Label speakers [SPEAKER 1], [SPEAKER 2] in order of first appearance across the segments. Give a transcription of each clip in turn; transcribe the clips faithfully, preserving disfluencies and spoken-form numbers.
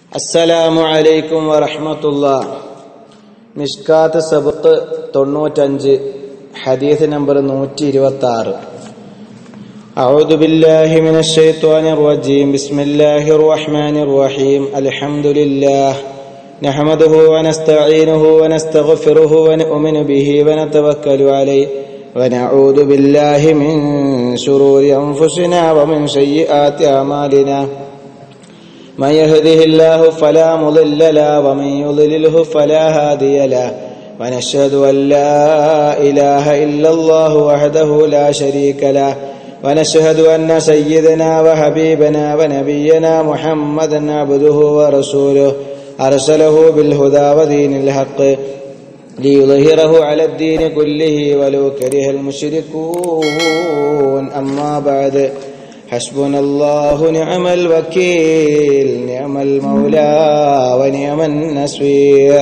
[SPEAKER 1] അസ്സലാമു അലൈക്കും വറഹ്മത്തുള്ളാഹ്. മിഷ്കാത്ത് സബഖ് തൊണ്ണൂറ്റഞ്ച്, ഹദീസ് നമ്പർ നൂറ്റി ഇരുപത്തി ആറ്. അഊദു ബില്ലാഹി മിനശ് ശൈത്വാനിർ റജീം. ബിസ്മില്ലാഹിർ റഹ്മാനിർ റഹീം. അൽഹംദുലില്ലാഹ് നഹ്മദുഹു വനസ്തഈനുഹു വനസ്തഗ്ഫിറുഹു വനുഅ്മിനു ബിഹി വനതവക്കലു അലൈഹി വനഊദു ബില്ലാഹി മിൻ ശുറൂരി അൻഫുസിനാ വമിൻ സയ്യിആതി അഅമാലിനാ. من يهده الله فلا مضل له ومن يضلله فلا هادي له ونشهد أن لا إله إلا الله وحده لا شريك له ونشهد أن سيدنا وحبيبنا ونبينا محمدا عبده ورسوله أرسله بالهدى ودين الحق ليظهره على الدين كله ولو كره المشركون. أما بعد حسبنا الله نعم الوكيل نعم المولى ونعم النصير.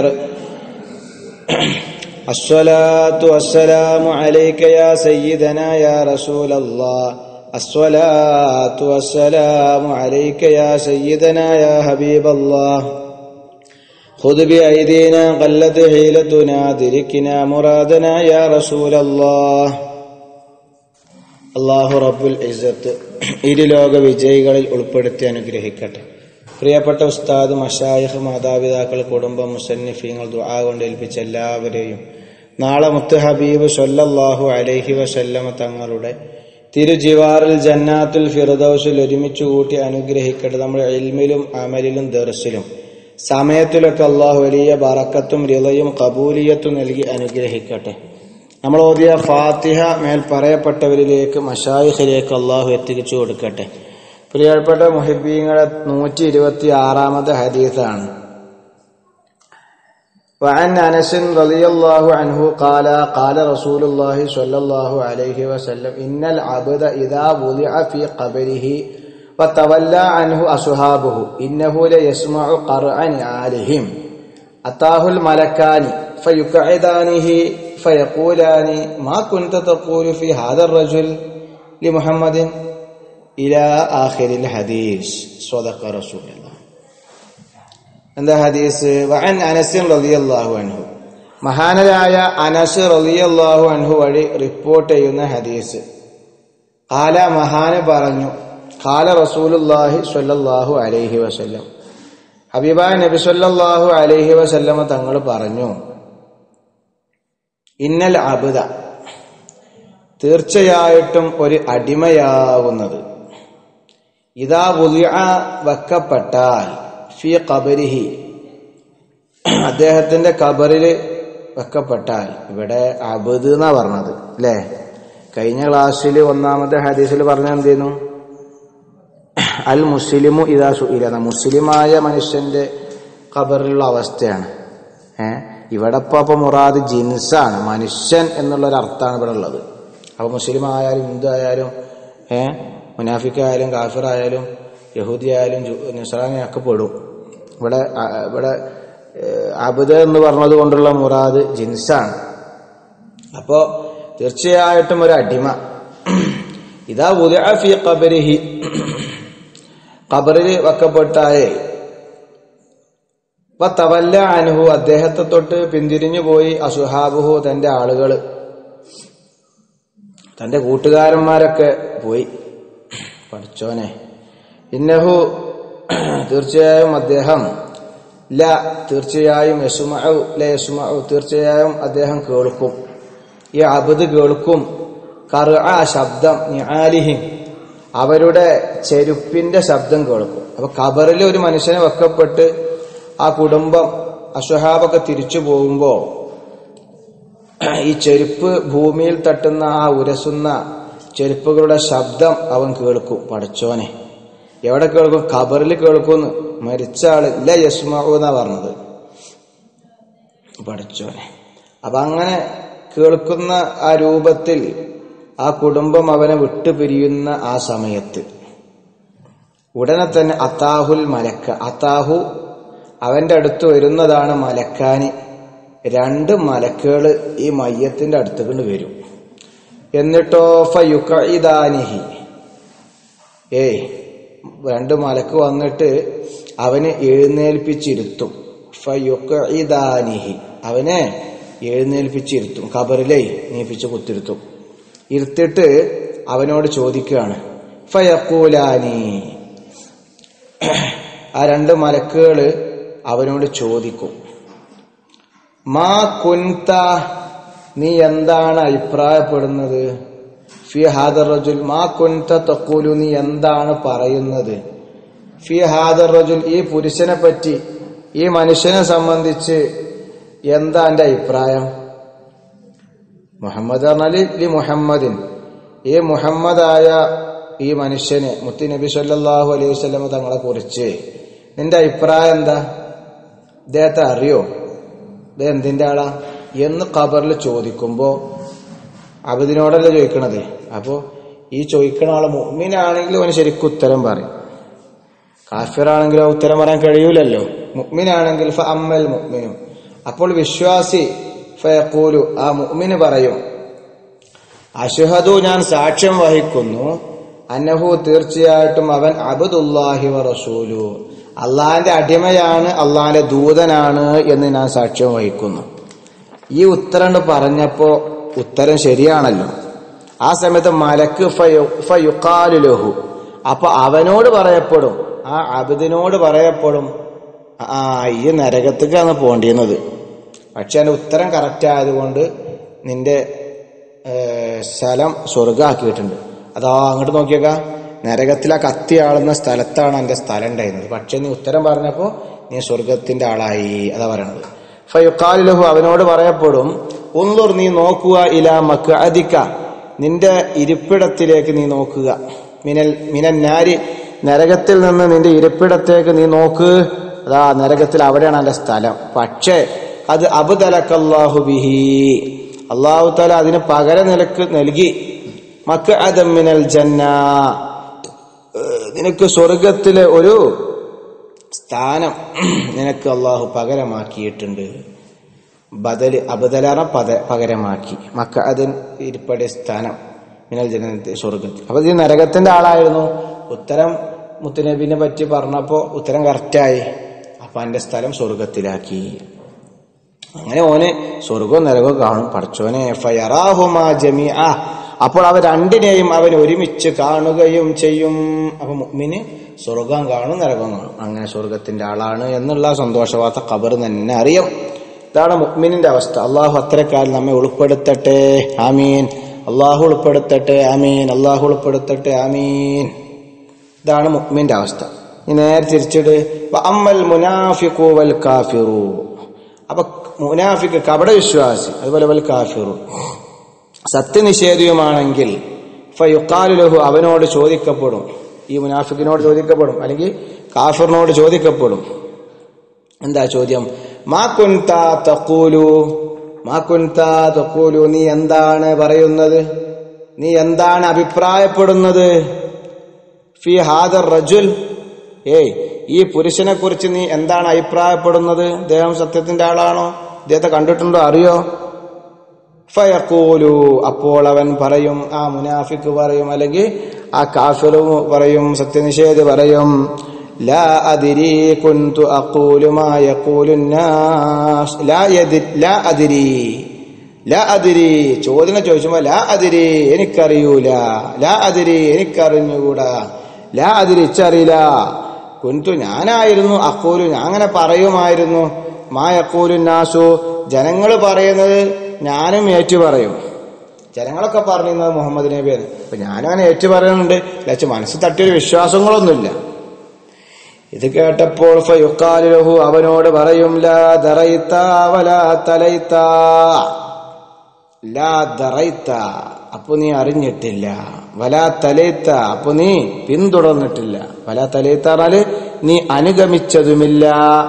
[SPEAKER 1] الصلاة والسلام عليك يا سيدنا يا رسول الله. الصلاة والسلام عليك يا سيدنا يا حبيب الله. خذ بأيدينا قلت حيلتنا دركنا مرادنا يا رسول الله. അള്ളാഹു റബ്ബുൽ ഇസ്സത്ത് ഇരുലോക വിജയികളിൽ ഉൾപ്പെടുത്തി അനുഗ്രഹിക്കട്ടെ. പ്രിയപ്പെട്ട ഉസ്താദ്, മശായിഖ്, മാതാപിതാക്കൾ, കുടുംബം, മുസന്നിഫീങ്ങൾ, ദുആ കൊണ്ട് ഏൽപ്പിച്ച എല്ലാവരെയും നാളെ മുത്ത് ഹബീബ് സ്വല്ലല്ലാഹു അലൈഹി വസല്ലമ തങ്ങളുടെ തിരുജിവാറിൽ ജന്നാത്തുൽ ഫിർദൗസിൽ ഒരുമിച്ച് കൂട്ടി അനുഗ്രഹിക്കട്ടെ. നമ്മുടെ ഇൽമിലും അമലിലും ദർസിലും സമയത്തിലൊക്കെ അള്ളാഹു വലിയ ബറക്കത്തും റിളയും ഖബൂലിയത്തും നൽകി അനുഗ്രഹിക്കട്ടെ. നമ്മൾ ഓതിയ ഫാത്തിഹ മേൽ പറയപ്പെട്ടവരിലേക്ക് മശായിഖിലേക്ക് അള്ളാഹു എത്തിച്ചു കൊടുക്കട്ടെ. പ്രിയപ്പെട്ട മുഹിബ്ബീങ്ങളെ നൂറ്റി ഇരുപത്തി ആറാമത്തെ ഹദീസാണ്. وعن أنس رضي الله عنه قال قال رسول الله صلى الله عليه وسلم إن العبد إذا وضع في قبره وتولى عنه أصحابه إنه ليسمع قرع نعالهم أتاه الملكان فيقعدانه فيقولان ما كنت تقول في هذا الرجل لمحمد إلى آخر الحديث. صدق رسول الله. എന്താ ഹദീസ്? വഅൻ അനസ് റളിയല്ലാഹു അൻഹു, മഹാനരായ അനസ് റളിയല്ലാഹു അൻഹു വഴി റിപ്പോർട്ട് ചെയ്യുന്ന ഹദീസ്. ഖാല, മഹാന് പറഞ്ഞു, ഖാല റസൂലുള്ളാഹി സ്വല്ലല്ലാഹു അലൈഹി വസല്ലം, ഹബീബായ നബി സ്വല്ലല്ലാഹു അലൈഹി വസല്ലമ തങ്ങൾ പറഞ്ഞു, ഇന്നൽ അബ്ദ, തീർച്ചയായിട്ടും ഒരു അടിമയാവുന്നത്, ഇദാ വുളിഅ, വെക്കപ്പെട്ടാൽ, ഫീ ഖബരിഹി, അദ്ദേഹത്തിന്റെ ഖബറിൽ വെക്കപ്പെട്ടാൽ. ഇവിടെ അബ്ദ് എന്നാ പറഞ്ഞത് അല്ലേ? കഴിഞ്ഞ ക്ലാസ്സിൽ ഒന്നാമത്തെ ഹദീസിൽ പറഞ്ഞ എന്തെന്നു? അൽ മുസ്ലിമു ഇദാ സുഇല, മുസ്ലിമായ മനുഷ്യന്റെ ഖബറിലുള്ള അവസ്ഥയാണ്. ഏഹ് ഇവിടെ ഇപ്പൊ അപ്പൊ മുറാദ് ജിൻസാണ്, മനുഷ്യൻ എന്നുള്ളൊരർത്ഥാണ് ഇവിടെ ഉള്ളത്. അപ്പൊ മുസ്ലിം ആയാലും ഹിന്ദു ആയാലും ഏഹ് മുനാഫിക്കായാലും കാഫിറായാലും യഹൂദി ആയാലും നിസ്രാനിയൊക്കെ പെടും. ഇവിടെ ഇവിടെ അബ്ദ് എന്ന് പറഞ്ഞത് കൊണ്ടുള്ള മുറാദ് ജിൻസാണ്. അപ്പോ തീർച്ചയായിട്ടും ഒരു അടിമ, ഇദാ വുദിഅ ഫീ ഖബരിഹി, ഖബറിൽ വെക്കപ്പെട്ടായേ, വതവല്ല അൻഹു, അദ്ദേഹത്തെ തൊട്ട് പിന്തിരിഞ്ഞു പോയി, അസുഹാബുഹു, തന്റെ ആളുകള്, തന്റെ കൂട്ടുകാരന്മാരൊക്കെ പോയി. പഠിച്ചോനെ, ഇന്നഹു, തീർച്ചയായും അദ്ദേഹം, ല, തീർച്ചയായും, യസ്മഉ, ല യസ്മഉ, തീർച്ചയായും അദ്ദേഹം കേൾക്കും, ഈ അബ്ദ് കേൾക്കും, ഖർഅ, ശബ്ദം, നിആലിഹിം, അവരുടെ ചെരുപ്പിന്റെ ശബ്ദം കേൾക്കും. അപ്പൊ ഖബറിൽ ഒരു മനുഷ്യനെ വെക്കപ്പെട്ട് ആ കുടുംബം അസ്വഹാബൊക്കെ തിരിച്ചു പോകുമ്പോ ഈ ചെരുപ്പ് ഭൂമിയിൽ തട്ടുന്ന ആ ഉരസുന്ന ചെരുപ്പുകളുടെ ശബ്ദം അവൻ കേൾക്കും. പഠിച്ചോനെ, എവിടെ കേൾക്കും? ഖബറിൽ കേൾക്കുമെന്ന്. മരിച്ച ആള് ല യസ്മഉ എന്നാ പറഞ്ഞത്. പഠിച്ചോനെ, അപ്പൊ അങ്ങനെ കേൾക്കുന്ന ആ രൂപത്തിൽ ആ കുടുംബം അവനെ വിട്ടുപിരിയുന്ന ആ സമയത്ത് ഉടനെ തന്നെ അതാഹുൽ മലക്ക, അതാഹു, അവന്റെ അടുത്ത് വരുന്നതാണ്, മലക്കാനി, രണ്ട് മലക്കുകള് ഈ മയ്യത്തിന്റെ അടുത്തേക്ക് വരും. എന്നിട്ടോ ഫയുഖഇദാനിഹി, ഏയ് രണ്ട് മലക്ക് വന്നിട്ട് അവനെ എഴുന്നേൽപ്പിച്ചിരുത്തും. ഫയുഖ്ഇദാനിഹി അവനെ എഴുന്നേൽപ്പിച്ചിരുത്തും, ഖബറിലേ നീപ്പിച്ച് കുത്തിരുത്തും. ഇരുത്തിട്ട് അവനോട് ചോദിക്കുകയാണ്. ഫയഖൂലാനി ആ രണ്ട് മലക്കുകൾ അവനോട് ചോദിക്കും. മാ കുൻത നീ എന്താണ് അഭിപ്രായപ്പെടുന്നത്? ഫി ഹാദർ റജുൽ മാ കുൻത തഖൂലു നീ എന്താണ് പറയുന്നത്? ഫി ഹാദർ റജുൽ ഈ പുരുഷനെ പറ്റി, ഈ മനുഷ്യനെ സംബന്ധിച്ച് എന്താ എന്റെ അഭിപ്രായം? മുഹമ്മദ് പറഞ്ഞാല് ലി മുഹമ്മദിൻ ഈ മുഹമ്മദായ ഈ മനുഷ്യന് മുത്തി നബി സല്ലല്ലാഹു അലൈഹി വസല്ലം തങ്ങളെ കുറിച്ച് നിന്റെ അഭിപ്രായം എന്താ? ഇദ്ദേഹത്തെ അറിയോ? ഇത് എന്തിന്റെ ആളാ എന്ന് ഖബറിൽ ചോദിക്കുമ്പോ അബദിനോടല്ല ചോദിക്കണത്. അപ്പോ ഈ ചോദിക്കണ ആള് മുഅ്മിനാണെങ്കിലും അവന് ശരിക്കും ഉത്തരം പറയും. കാഫിറാണെങ്കിലും ആ ഉത്തരം പറയാൻ കഴിയൂലല്ലോ. മുഅ്മിനാണെങ്കിൽ ഫ അമ്മൽ മുഅ്മിനു അപ്പോൾ വിശ്വാസി ഫയഖൂലു ആ മുഅ്മിന് പറയും അശ്ഹദു ഞാൻ സാക്ഷ്യം വഹിക്കുന്നു അന്നഹു തീർച്ചയായിട്ടും അവൻ അബ്ദുല്ലാഹി വ റസൂലു അള്ളാഹിന്റെ അടിമയാണ്, അള്ളാഹിന്റെ ദൂതനാണ് എന്ന് ഞാൻ സാക്ഷ്യം വഹിക്കുന്നു. ഈ ഉത്തരം പറഞ്ഞപ്പോ ഉത്തരം ശരിയാണല്ലോ. ആ സമയത്ത് മലക്ക് ഫയുഖാലു ലഹു അപ്പൊ അവനോട് പറയപ്പെടും, ആ അബ്ദിനോട് പറയപ്പെടും, ആ ഈ നരകത്തേക്കാണ് പോണ്ടിരുന്നത്, പക്ഷെ അതിന്റെ ഉത്തരം കറക്റ്റ് ആയതുകൊണ്ട് നിന്റെ സ്ഥലം സ്വർഗാക്കിയിട്ടുണ്ട്. അതാ അങ്ങോട്ട് നോക്കിയേക്ക, നരകത്തിലെ കത്തി ആളുന്ന സ്ഥലത്താണ് എന്റെ സ്ഥലം ഉണ്ടായിരുന്നത്, പക്ഷെ നീ ഉത്തരം പറഞ്ഞപ്പോ നീ സ്വർഗത്തിന്റെ ആളായി. അതാ പറയണത്. ഫയുഖാലു ലഹു അവനോട് പറയപ്പെടും ഉൻളുർ നീ നോക്കുക, ഇലാ മഖ്അദിക നിന്റെ ഇരിപ്പിടത്തിലേക്ക് നീ നോക്കുക, മിനൽ മിനൻ നാരി നരകത്തിൽ നിന്ന് നിന്റെ ഇരിപ്പിടത്തേക്ക് നീ നോക്ക്. അതാ നരകത്തിൽ അവിടെയാണ് എന്റെ സ്ഥലം, പക്ഷേ അത് അബ്ദലക്കല്ലാഹു ബിഹി അല്ലാഹു തആല അതിന് പകരം നിനക്ക് നൽകി. മഖ്അദം മിനൽ ജന്ന നിനക്ക് സ്വർഗത്തിലെ ഒരു സ്ഥാനം നിനക്ക് അള്ളാഹു പകരമാക്കിയിട്ടുണ്ട്. ബദല് അബ്ദലാറ പദ പകരമാക്കി. മഖ്അദൻ ഇരിപ്പടെ സ്ഥാനം മിനൽ ജന്നത്തി സ്വർഗത്തിൽ. അപ്പൊ ഈ നരകത്തിന്റെ ആളായിരുന്നു. ഉത്തരം മുത്തുനബിനെ പറ്റി പറഞ്ഞപ്പോ ഉത്തരം കറക്റ്റായി. അപ്പൊ എന്റെ സ്ഥലം സ്വർഗത്തിലാക്കി. അങ്ങനെ ഓന് സ്വർഗവും നരകവും കാണും. പഠിച്ചോനെ ഫയറാഹുമാ ജമീഅ അപ്പോൾ അവ രണ്ടിനെയും അവൻ ഒരുമിച്ച് കാണുകയും ചെയ്യും. അപ്പൊ മുഅ്മിന് സ്വർഗം കാണും, നരകം കാണും. അങ്ങനെ സ്വർഗത്തിന്റെ ആളാണ് എന്നുള്ള സന്തോഷവാർത്ത ഖബർ തന്നെ അറിയാം. ഇതാണ് മുഅ്മിനിന്റെ അവസ്ഥ. അള്ളാഹു അത്തരക്കാരിൽ നമ്മെ ഉൾപ്പെടുത്തട്ടെ, ആമീൻ. അള്ളാഹു ഉൾപ്പെടുത്തട്ടെ, ആമീൻ. അള്ളാഹു ഉൾപ്പെടുത്തട്ടെ, ആമീൻ. ഇതാണ് മുഅ്മിന്റെ അവസ്ഥ. ഇനി നേരെ തിരിച്ചിട്ട് അമ്മൽ മുനാഫിഖു വൽ കാഫിറു അപ്പൊ മുനാഫിക്ക് കപട വിശ്വാസി, അതുപോലെ വൽ കാഫിറു സത്യനിഷേധിയുമാണെങ്കിൽ ഫയുഖാലു ലഹു അവനോട് ചോദിക്കപ്പെടും, ഈ മുനാഫിക്കിനോട് ചോദിക്കപ്പെടും, അല്ലെങ്കിൽ കാഫിറിനോട് ചോദിക്കപ്പെടും. എന്താ ചോദ്യം? മാ കുൻത തഖൂലു മാ കുൻത തഖൂലു നീ എന്താണ് പറയുന്നത്, നീ എന്താണ് അഭിപ്രായപ്പെടുന്നത്? ഫി ഹാദർ റജുൽ ഏയ് ഈ പുരുഷനെ കുറിച്ച് നീ എന്താണ് അഭിപ്രായപ്പെടുന്നത്? അദ്ദേഹം സത്യത്തിന്റെ ആളാണോ? അദ്ദേഹത്തെ കണ്ടിട്ടുണ്ടോ? അറിയോ? ഫയഖൂലു അപ്പോൾ അവൻ പറയും, ആ മുനാഫിക്ക് പറയും, അല്ലെങ്കിൽ ആ കാഫിറു പറയും, സത്യനിഷേധി പറയും, ലാ അദ്രി കുൻതു അഖൂലു മാ യഖൂലു നാസ് ലാ യദ്രി ലാ അദ്രി ലാ അദ്രി ചോദ്യം ചോദിച്ചുമ്പോ ലാ അദ്രി എനിക്കറിയൂല, ലാ അദ്രി എനിക്കറിഞ്ഞുകൂടാ, ലാ അദ്രി ഇച്ചറിയില്ല, കുൻതു ഞാനായിരുന്നു, അഖൂലു ഞാൻ അങ്ങനെ പറയുമായിരുന്നു, മാ യഖൂലു നാസു ജനങ്ങൾ പറയുന്നത് ഞാനും ഏറ്റു പറയും. ജനങ്ങളൊക്കെ പറയുന്നത് മുഹമ്മദ് നബിയാണ്, അപ്പൊ ഞാനും അങ്ങനെ ഏറ്റു പറയുന്നുണ്ട്, ലച്ച് മനസ്സ് തട്ടിയൊരു വിശ്വാസങ്ങളൊന്നുമില്ല. ഇത് കേട്ടപ്പോൾ ഫയുഖാലു ലഹു അവനോട് പറയും, ലാ ദറൈത വലാ തലൈത ലാ ദറൈത അപ്പൊ നീ അറിഞ്ഞിട്ടില്ല, വലാ തലൈത അപ്പൊ നീ പിന്തുടർന്നിട്ടില്ല, വലാ തലൈത പറഞ്ഞാല് നീ അനുഗമിച്ചതുമില്ല.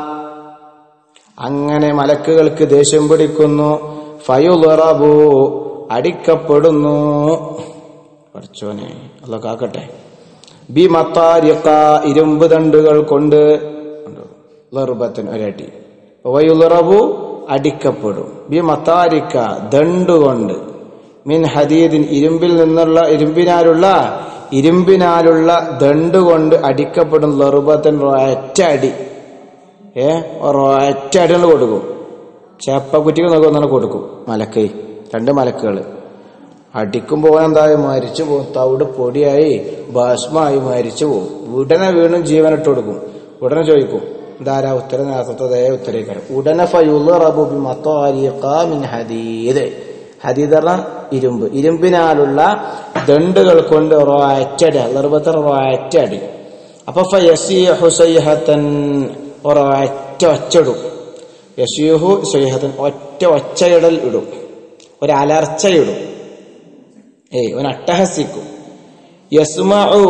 [SPEAKER 1] അങ്ങനെ മലക്കുകൾക്ക് ദേഷ്യം പിടിക്കുന്നു. ഫയുളറബു അടിക്കപ്പെടുന്നു. പഠിച്ചോനെ അല്ലാഹു കാക്കട്ടെ. ബി മത്താരിഖ ഇരുമ്പ് ദണ്ടുകൾ കൊണ്ട് ലർബത്തൻ ഒരടി. വയുളറബു അടിക്കപ്പെടും. ബി മത്താരിഖ ദണ്ടുകൊണ്ട്, മിൻ ഹദീദിൻ ഇരുമ്പിൽ നിന്നുള്ള ഇരുമ്പിനാലുള്ള ഇരുമ്പിനാലുള്ള ദണ്ട് കൊണ്ട് അടിക്കപ്പെടുന്ന ലറുബത്തൻ ഒറ്റ അടി. ഏ ഒറ്റ അടി കൊണ്ട് കൊടുക്കും. ചേപ്പക്കുറ്റിക്ക് നോക്കി കൊടുക്കും. മലക്കൈ രണ്ട് മലക്കുകൾ അടിക്കുമ്പോൾ എന്തായി മരിച്ചു പോകും. തവിട് പൊടിയായി ഭസ്മായി മരിച്ചു പോകും. ഉടനെ വീണ്ടും ജീവനിട്ട് കൊടുക്കും. ഉടനെ ചോദിക്കും ഇതാരാ ഉത്തര നേരത്തതേ ഉത്തരേക്കാരം. ഉടനെ ഫയുളറബു ബിമതാരിഖ മിൻ ഹദീദ്. ഹദീദ് പറഞ്ഞ ഇരുമ്പ്. ഇരുമ്പിനാലുള്ള ദണ്ടുകൾ കൊണ്ട് ഒരൊറ്റടി ലർബത്തൻ ഒരൊറ്റടി. അപ്പൊ ഫയസിഹു സൈഹതൻ ഒരൊറ്റ ഒച്ചയിടും. യസിഹു സൈഹതൻ ഒറ്റ ഒച്ചയിടൽ ഇടും. ഒരലർച്ചയിടും. ഏയ് അവൻ അട്ടഹസിക്കും. യസ്മഉ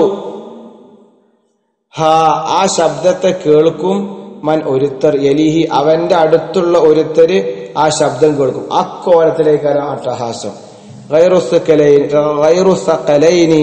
[SPEAKER 1] ഹാ ആ ശബ്ദത്തെ കേൾക്കും. മൻ ഒരുത്തർ യലിഹി അവന്റെ അടുത്തുള്ള ഒരുത്തര് ആ ശബ്ദം കേൾക്കും. അക്കോലത്തിലേക്കാണ് അട്ടഹാസം. ഗൈറു സഖലൈനി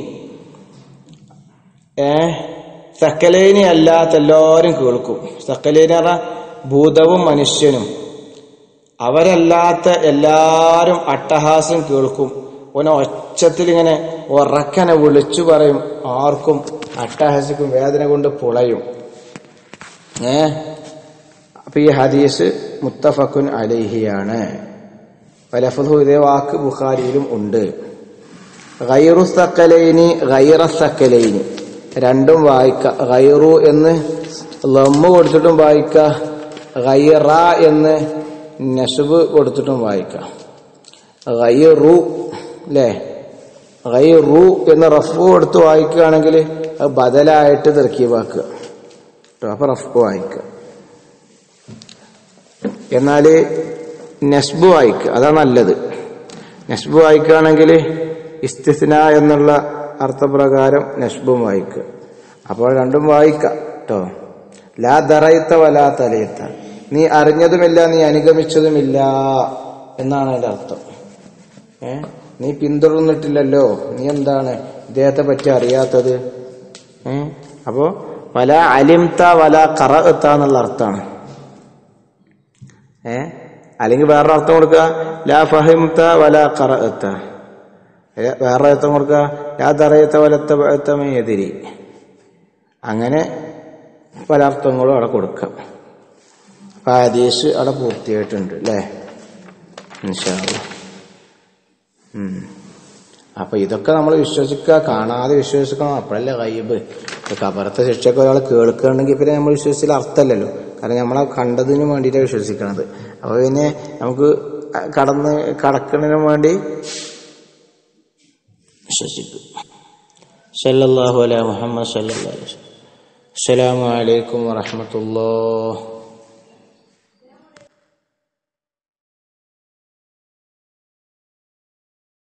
[SPEAKER 1] ഏ സക്കലൈനി അല്ലാത്ത എല്ലാവരും കേൾക്കും. സക്കലൈനി പറഞ്ഞ ഭൂതവും മനുഷ്യനും. അവരല്ലാത്ത എല്ലാരും അട്ടഹാസം കേൾക്കും. ഓനെ ഒച്ചത്തിൽ ഇങ്ങനെ ഉറക്കനെ വിളിച്ചു പറയും. ആർക്കും അട്ടഹസിക്കും. വേദന കൊണ്ട് പുളയും. ഏ അപ്പൊ ഈ ഹദീസ് മുത്തഫഖുൻ അലൈഹിയാണ്. വലഫ്ദു ഇതേ വാക്ക് ബുഖാരിയിലും ഉണ്ട്. ഗൈറു സഖലൈനി ഗൈറ സഖലൈനി രണ്ടും വായിക്ക. ഗൈറു എന്ന് ലമ്മ് കൊടുത്തിട്ടും വായിക്ക. ഗൈറ എന്ന് നസ്ബ് കൊടുത്തിട്ടും വായിക്ക. ഗൈറു അല്ലേ? ഗൈറു എന്ന് റഫ് കൊടുത്ത് വായിക്കുകയാണെങ്കിൽ അത് ബദലായിട്ട് തർക്കീബാക്കുക. അപ്പൊ റഫ് വായിക്കുക. എന്നാല് നസ്ബ് വായിക്കുക, അതാ നല്ലത്. നസ്ബ് വായിക്കുകയാണെങ്കിൽ ഇസ്തിസ്ന എന്നുള്ള അർത്ഥപ്രകാരം നസ്ബും വായിക്കുക. അപ്പോൾ രണ്ടും വായിക്കാം കേട്ടോ. ലാ ദറൈത്ത വലാ തലയിത്ത, നീ അറിഞ്ഞതുമില്ല നീ അനുഗമിച്ചതുമില്ല എന്നാണ് അതിന്റെ അർത്ഥം. ഏ നീ പിന്തുടർന്നിട്ടില്ലല്ലോ, നീ എന്താണ് ഇദ്ദേഹത്തെ പറ്റി അറിയാത്തത്? ഏ അപ്പോ വല അലിംത വല ഖറഅത എന്നുള്ള അർത്ഥമാണ്. ഏ അല്ലെങ്കിൽ വേറൊരു അർത്ഥം കൊടുക്കുക, ലാ ഫഹിംത വല ഖറഅത. വേറെ അർത്ഥം കൊടുക്കുക, ലാ ദറയത വല തബഅത മൻ യദ്രി. അങ്ങനെ പല അർത്ഥങ്ങളും അവിടെ കൊടുക്കാം. അപ്പൊ ഹദീസ് അവിടെ പൂർത്തിയായിട്ടുണ്ട് അല്ലേ? ഇൻഷാ അല്ലാഹ്. ഉം അപ്പൊ ഇതൊക്കെ നമ്മൾ വിശ്വസിക്കുക, കാണാതെ വിശ്വസിക്കണം. അപ്പോഴല്ലേ ഗൈബ്. കബറത്തെ ശിക്ഷയൊക്കെ ഒരാൾ കേൾക്കുകയാണെങ്കിൽ പിന്നെ നമ്മൾ വിശ്വസിച്ചാൽ അർത്ഥമല്ലല്ലോ. കാരണം നമ്മളെ കണ്ടതിന് വേണ്ടിയിട്ടാണ് വിശ്വസിക്കണത്. അപ്പൊ പിന്നെ നമുക്ക് കടന്ന് കടക്കുന്നതിന് വേണ്ടി വിശ്വസിക്കും. സല്ലല്ലാഹു അലാ മുഹമ്മദ് സല്ലല്ലാഹു അലൈഹി വസല്ലം. അസ്സലാമു അലൈക്കും വറഹ്മത്തുള്ളാഹി.